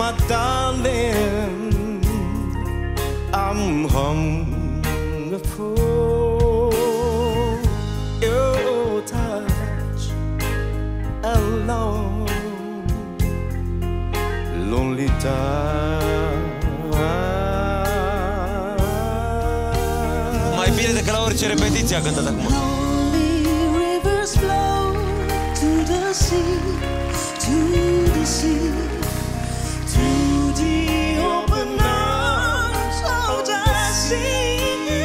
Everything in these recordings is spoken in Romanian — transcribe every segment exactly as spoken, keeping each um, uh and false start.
my darling, I'm hungry for your touch alone, lonely time. Mai bine decât la orice repetiție a cântat acum. Lonely rivers flow to the sea, to the sea, to the open arms of the sea.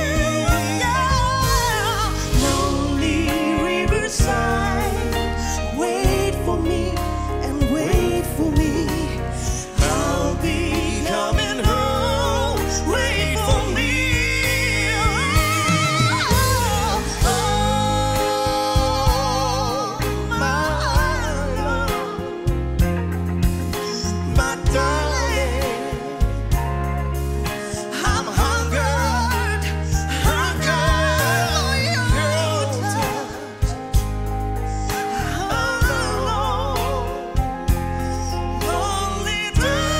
Yeah. Lonely riverside, wait for me and wait for me. I'll be coming home. Wait for me. Oh, oh, my love, my darling, I'm hungered, hungered for your touch. I'm alone, lonely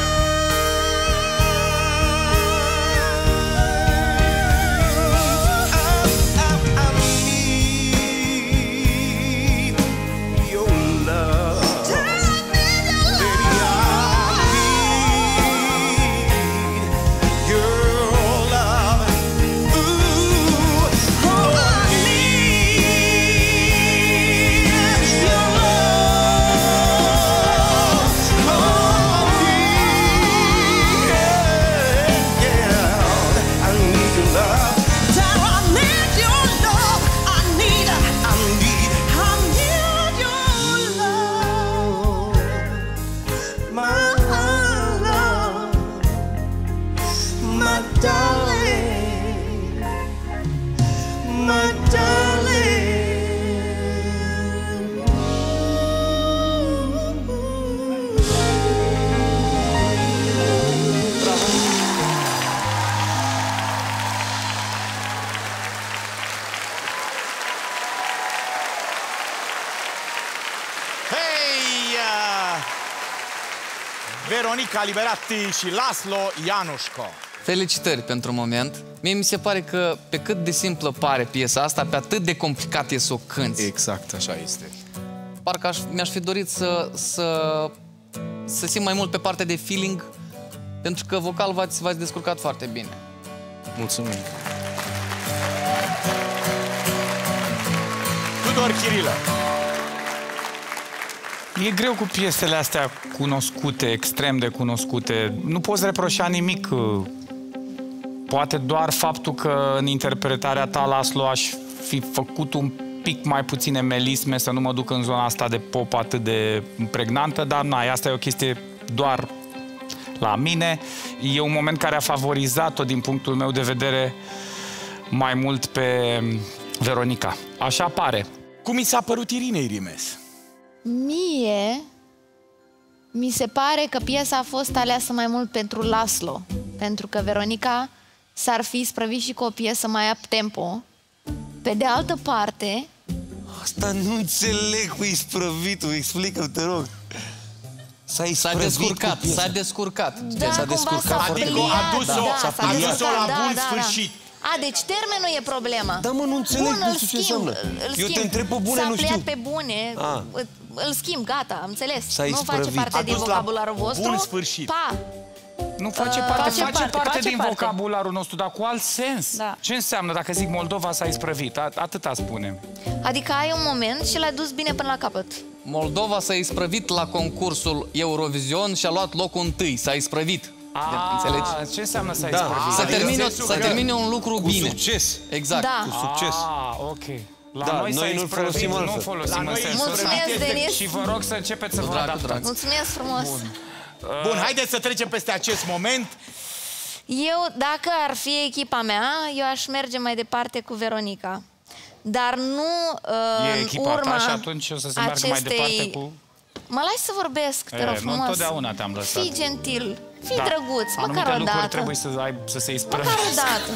Veronica Liberatti și Laszlo Jánoska. Felicitări pentru moment. Mie mi se pare că pe cât de simplă pare piesa asta, pe atât de complicat e să o cânti. Exact, așa este. Parcă mi-aș fi dorit să, să, să simt mai mult pe partea de feeling, pentru că vocal v-ați descurcat foarte bine. Mulțumim. Tudor Chirilă. E greu cu piesele astea cunoscute, extrem de cunoscute. Nu poți reproșa nimic. Poate doar faptul că în interpretarea ta, Laszlo, aș fi făcut un pic mai puține melisme, să nu mă duc în zona asta de pop atât de pregnantă, dar na, asta e o chestie doar la mine. E un moment care a favorizat-o, din punctul meu de vedere, mai mult pe Veronica. Așa pare. Cum mi s-a părut Irinei Rimes? Mie mi se pare că piesa a fost aleasă mai mult pentru Laszlo, pentru că Veronica s-ar fi isprăvit și cu o piesă mai up-tempo. Pe de altă parte... Asta nu înțeleg cu isprăvitul, explică-mi, te rog. S-a descurcat, s-a descurcat. Da, s-a descurcat foarte Adică bine. a dus-o da, dus la da, bun da, sfârșit. Da. A, deci termenul e problema. Da, mă, nu înțeleg, Bun, nu știu ce înseamnă. Eu te întreb pe bune, nu știu. S-a pe bune, A. îl schimb, gata, am înțeles. S-a Nu face isprăvit. parte A din dus la vocabularul vostru. bun sfârșit. Pa! Nu face Uh, parte, face face parte, parte face din parte. vocabularul nostru, dar cu alt sens. Da. Ce înseamnă dacă zic Moldova s-a isprăvit? A- Atâta spunem. Adică ai un moment și l-ai dus bine până la capăt. Moldova s-a isprăvit la concursul Eurovision și a luat locul întâi, s-a isprăvit. A, Înțelegi? ce înseamnă să ai Da. isprăvit? Să Adică termine, sensul să că- termine un lucru Cu bine. succes. Exact. Da. Cu succes. Ah, ok. La Da, noi, noi s-a nu isprăvit, folosim nu altfel. folosim La în noi sensul ăsta. Mulțumesc, Denis! Și vă rog să începeți să Cu vă drag, cu adaptați. drag. Mulțumesc frumos! Bun, haideți să trecem peste acest moment. Eu, dacă ar fi echipa mea, eu aș merge mai departe cu Veronica. Dar nu uh, E în echipa urma ta și atunci o să se meargă mai acestei... departe cu... Mă lași să vorbesc, te E, rog nu frumos. întotdeauna te-am lăsat. Fii gentil, fii Da. drăguț, Anumite măcar o lucruri dată. trebuie să, ai, să se isprăvească. Măcar o dată.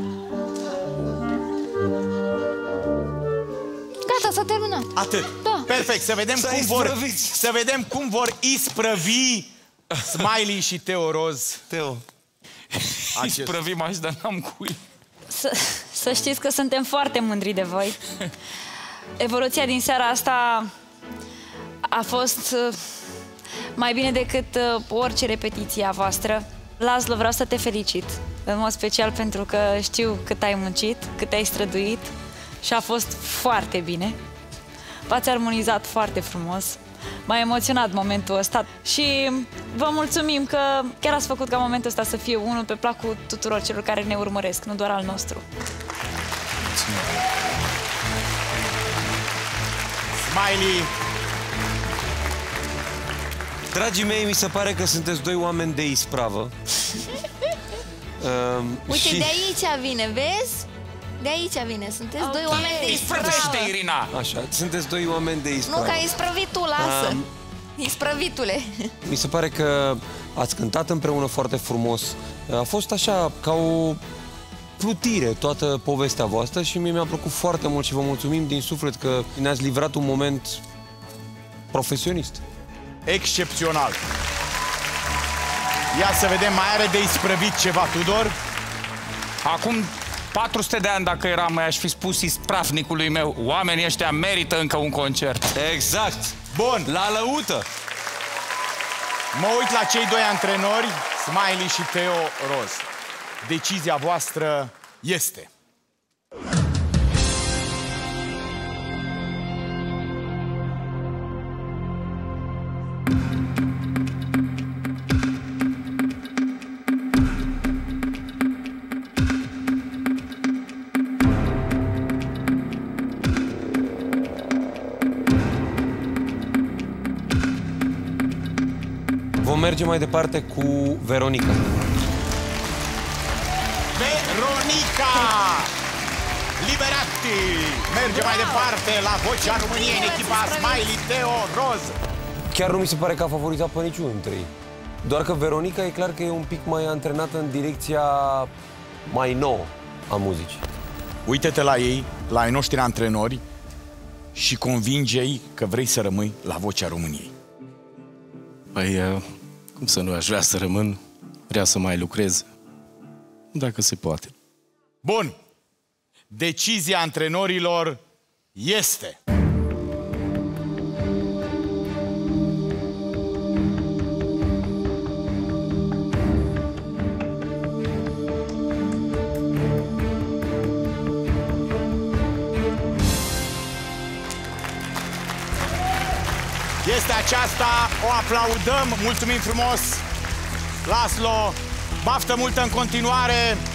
Gata, s-a terminat. Atât. Da. Perfect, să vedem, cum vor, să vedem cum vor isprăvi Smiley și Teo Roz. Teo. Isprăvim aș, dar n-am cui. Să, să știți că suntem foarte mândri de voi. Evoluția din seara asta a fost uh, mai bine decât uh, orice repetiție a voastră. Laszlo, vreau să te felicit, în mod special pentru că știu cât ai muncit, cât ai străduit și a fost foarte bine. V-ați armonizat foarte frumos. M-a emoționat momentul ăsta și vă mulțumim că chiar ați făcut ca momentul ăsta să fie unul pe placul tuturor celor care ne urmăresc, nu doar al nostru. Smiley. Dragii mei, mi se pare că sunteți doi oameni de ispravă. um, Uite, și... de aici vine, vezi? De aici vine, sunteți okay. doi oameni de ispravă. Isprăvește, Irina! Așa, sunteți doi oameni de ispravă. Nu, că ai isprăvit tu, lasă. Um, Isprăvitule. Mi se pare că ați cântat împreună foarte frumos. A fost așa, ca o plutire toată povestea voastră și mie mi-a plăcut foarte mult și vă mulțumim din suflet că ne-ați livrat un moment profesionist. Excepțional. Ia să vedem, mai are de isprăvit ceva, Tudor? Acum patru sute de ani, dacă eram, mai aș fi spus ispravnicului meu, oamenii ăștia merită încă un concert. Exact. Bun. La lăută. Mă uit la cei doi antrenori, Smiley și Teo Roz. Decizia voastră este... Vom merge mai departe cu Veronica. Veronica Liberati merge mai departe la Vocea României în echipa Smiley, Teo Roz. Chiar nu mi se pare că a favorizat pe niciunul dintre ei. Doar că Veronica e clar că e un pic mai antrenată în direcția mai nouă a muzicii. Uită-te la ei, la ai noștri antrenori și convinge-i că vrei să rămâi la Vocea României. Păi, cum să nu, aș vrea să rămân, vrea să mai lucrez, dacă se poate. Bun. Decizia antrenorilor este... Este aceasta, o aplaudăm, mulțumim frumos, Laszlo, baftă multă în continuare.